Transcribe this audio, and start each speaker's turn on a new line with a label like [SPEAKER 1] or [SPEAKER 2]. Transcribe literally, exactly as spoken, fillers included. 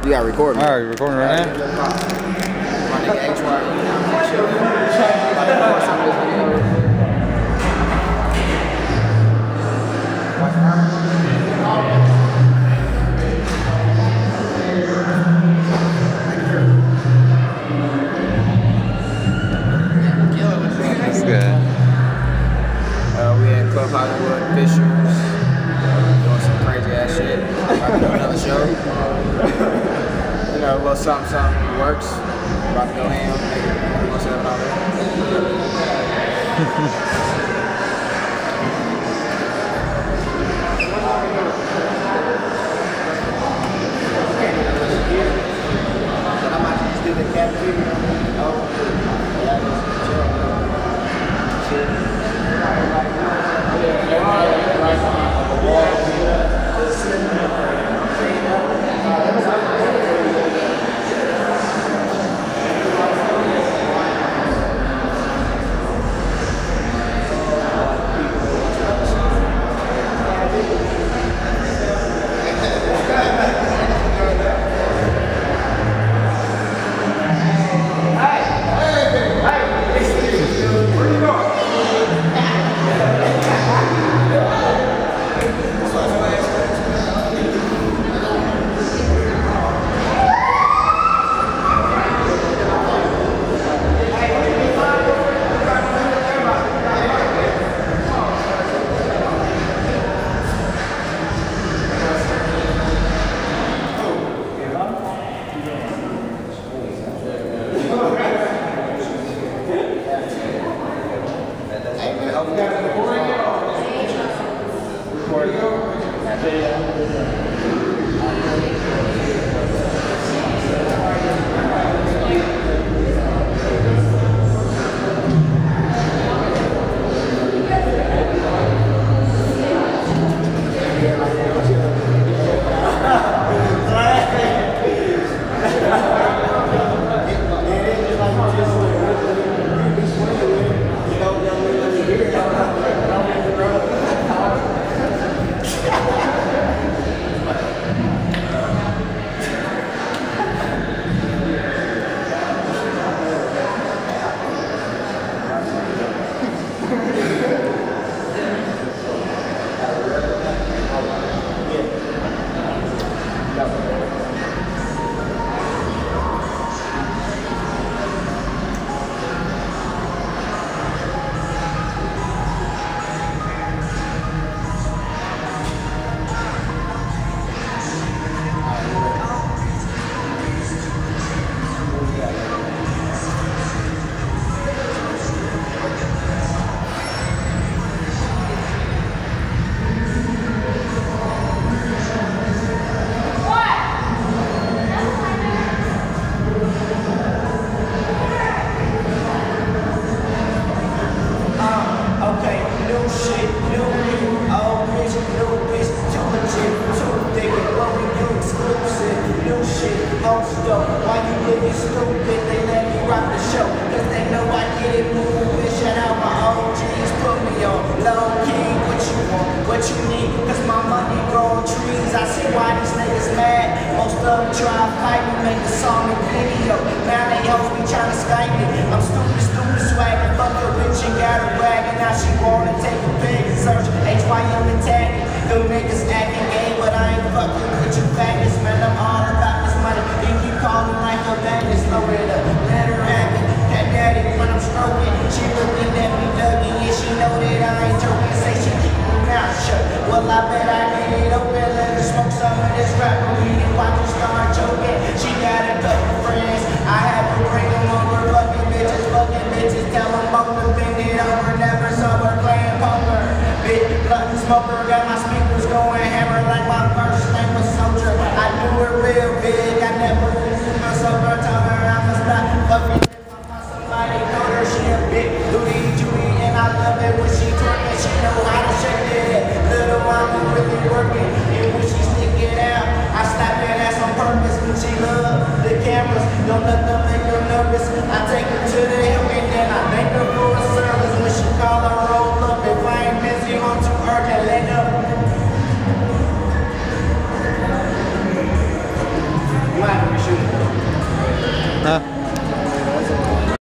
[SPEAKER 1] You got recording.
[SPEAKER 2] All right, you recording right now?
[SPEAKER 1] My nigga H Y. About to pour some of this video real quick.
[SPEAKER 2] That's good.
[SPEAKER 1] Uh, we at Club Hollywood, Fishers, doing some crazy ass shit. About to do another show. You know, a little something, something works. About to go ham, make it a little seven all Then I might just do the cafeteria. Oh, yeah, just chill.
[SPEAKER 3] Don't let them make her nervous. I take her to the hill and then I thank her for a service. When she call, I roll up. If I ain't busy on too urgent, let up. You might have to reshoot it.
[SPEAKER 2] Huh?